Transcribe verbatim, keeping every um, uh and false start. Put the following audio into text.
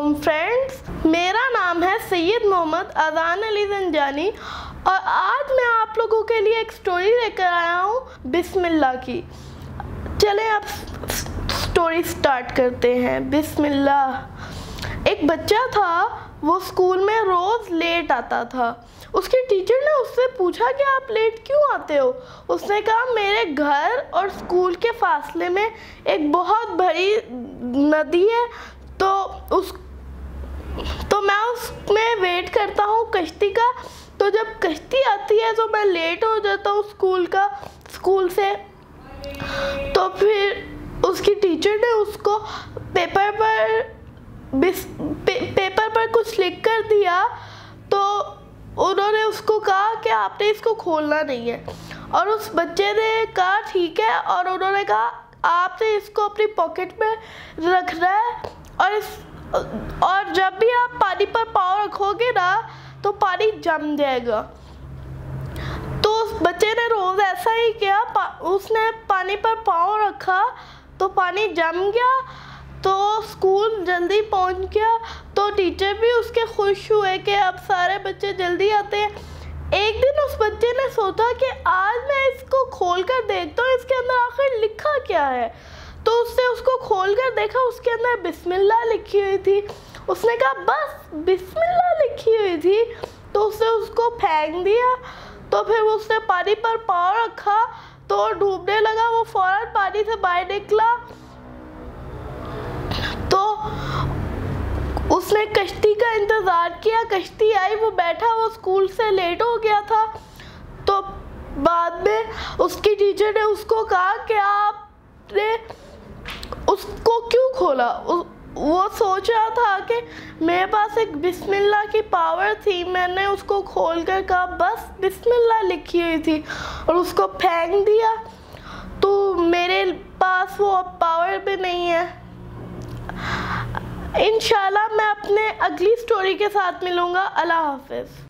वालेकुम फ्रेंड्स, मेरा नाम है सैयद मोहम्मद अज़ान अली ज़ंजानी और आज मैं आप लोगों के लिए एक स्टोरी लेकर आया हूँ बिस्मिल्लाह की। चलें अब स्टोरी स्टार्ट करते हैं। बिस्मिल्लाह। एक बच्चा था, वो स्कूल में रोज़ लेट आता था। उसके टीचर ने उससे पूछा कि आप लेट क्यों आते हो। उसने कहा मेरे घर और स्कूल के फासले में एक बहुत बड़ी नदी है, तो उस तो मैं उसमें वेट करता हूँ कश्ती का। तो जब कश्ती आती है तो मैं लेट हो जाता हूँ स्कूल का स्कूल से। तो फिर उसकी टीचर ने उसको पेपर पर बिस पे, पेपर पर कुछ लिख कर दिया। तो उन्होंने उसको कहा कि आपने इसको खोलना नहीं है, और उस बच्चे ने कहा ठीक है, और उन्होंने कहा आपने इसको अपनी पॉकेट में रखना है, और इस और जब भी आप पानी पर पाँव रखोगे ना तो पानी जम जाएगा। तो उस बच्चे ने रोज़ ऐसा ही किया। पा, उसने पानी पर पाँव रखा तो पानी जम गया, तो स्कूल जल्दी पहुंच गया। तो टीचर भी उसके खुश हुए कि अब सारे बच्चे जल्दी आते हैं। एक दिन उस बच्चे ने सोचा कि आज मैं इसको खोल कर देखता हूँ इसके अंदर आखिर लिखा क्या है। तो उसने उसको खोल कर देखा, उसके अंदर बिस्मिल्लाह लिखी हुई थी। उसने कहा बस बिस्मिल्लाह लिखी हुई थी, तो उसने उसको फेंक दिया। तो फिर उसने पानी पर पाँव रखा तो डूबने लगा। वो फौरन पानी से बाहर निकला। तो उसने कश्ती का इंतज़ार किया, कश्ती आई, वो बैठा, वो स्कूल से लेट हो गया था। तो बाद में उसकी टीचर ने उसको कहा कि आपने उसको क्यों खोला। उस, वो सोच रहा था कि मेरे पास एक बिस्मिल्लाह की पावर थी, मैंने उसको खोल कर कहा बस बिस्मिल्लाह लिखी हुई थी और उसको फेंक दिया। तो मेरे पास वो पावर भी नहीं है। इंशाल्लाह मैं अपने अगली स्टोरी के साथ मिलूँगा। अल्लाह हाफ़िज़।